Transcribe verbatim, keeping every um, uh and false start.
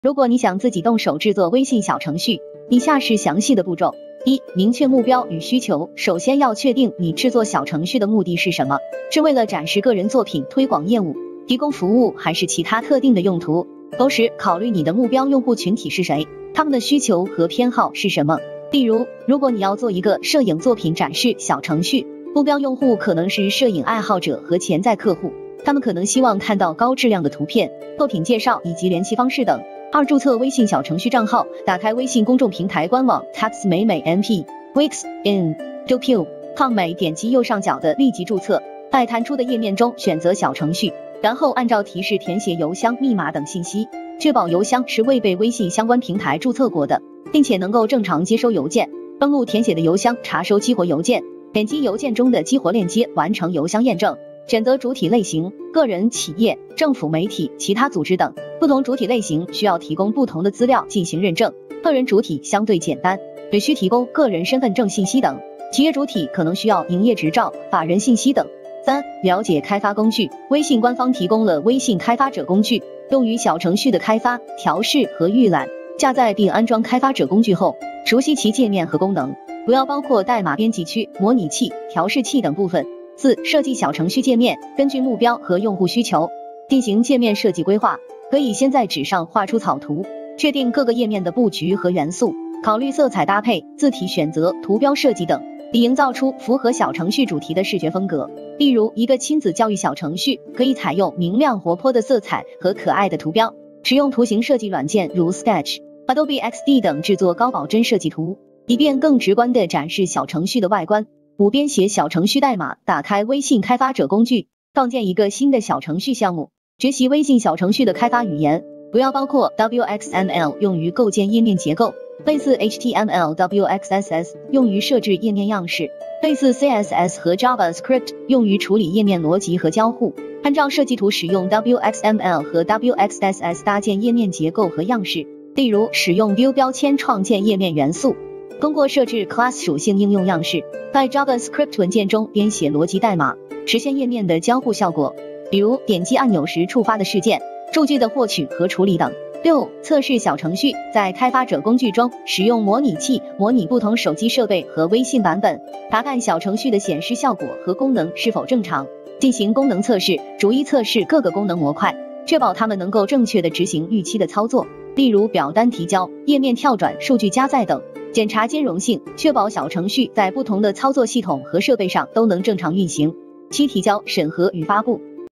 如果你想自己动手制作微信小程序，以下是详细的步骤。一、明确目标与需求。首先要确定你制作小程序的目的是什么，是为了展示个人作品、推广业务、提供服务，还是其他特定的用途？同时考虑你的目标用户群体是谁，他们的需求和偏好是什么。例如，如果你要做一个摄影作品展示小程序，目标用户可能是摄影爱好者和潜在客户，他们可能希望看到高质量的图片、作品介绍以及联系方式等。二、注册微信小程序账号，打开微信公众平台官网 tax 美美 mp wix in dopu com 美，点击右上角的立即注册，在弹出的页面中选择小程序，然后按照提示填写邮箱、密码等信息，确保邮箱是未被微信相关平台注册过的，并且能够正常接收邮件。登录填写的邮箱，查收激活邮件，点击邮件中的激活链接，完成邮箱验证。选择主体类型，个人、企业、政府、媒体、其他组织等。不同主体类型需要提供不同的资料进行认证，个人主体相对简单，只需提供个人身份证信息等，企业主体可能需要营业执照、法人信息等。三、了解开发工具。微信官方提供了微信开发者工具，用于小程序的开发、调试和预览。下载并安装开发者工具后，熟悉其界面和功能，主要包括代码编辑区、模拟器、调试器等部分。四、设计小程序界面。根据目标和用户需求进行界面设计规划，可以先在纸上画出草图，确定各个页面的布局和元素，考虑色彩搭配、字体选择、图标设计等，以营造出符合小程序主题的视觉风格。例如，一个亲子教育小程序可以采用明亮活泼的色彩和可爱的图标，使用图形设计软件如 Sketch、Adobe X D 等制作高保真设计图，以便更直观地展示小程序的外观。五、编写小程序代码。打开微信开发者工具，创建一个新的小程序项目，学习微信小程序的开发语言，主要包括 W X M L 用于构建页面结构，类似 H T M L、W X S S 用于设置页面样式，类似 C S S 和 JavaScript 用于处理页面逻辑和交互。按照设计图使用 W X M L 和 W X S S 搭建页面结构和样式，例如使用 View 标签创建页面元素。通过设置 class 属性应用样式，在 JavaScript 文件中编写逻辑代码，实现页面的交互效果，比如点击按钮时触发的事件、数据的获取和处理等。六、测试小程序。在开发者工具中使用模拟器模拟不同手机设备和微信版本，查看小程序的显示效果和功能是否正常，进行功能测试，逐一测试各个功能模块，确保它们能够正确地执行预期的操作，例如表单提交、页面跳转、数据加载等。检查兼容性，确保小程序在不同的操作系统和设备上都能正常运行。七、提交、审核与发布。